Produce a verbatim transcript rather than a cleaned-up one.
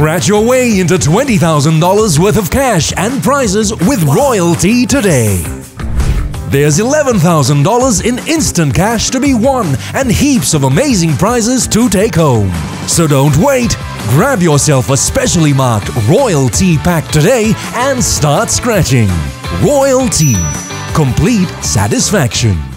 Scratch your way into twenty thousand dollars worth of cash and prizes with Royalty today. There's eleven thousand dollars in instant cash to be won and heaps of amazing prizes to take home. So don't wait. Grab yourself a specially marked Royalty pack today and start scratching. Royalty. Complete satisfaction.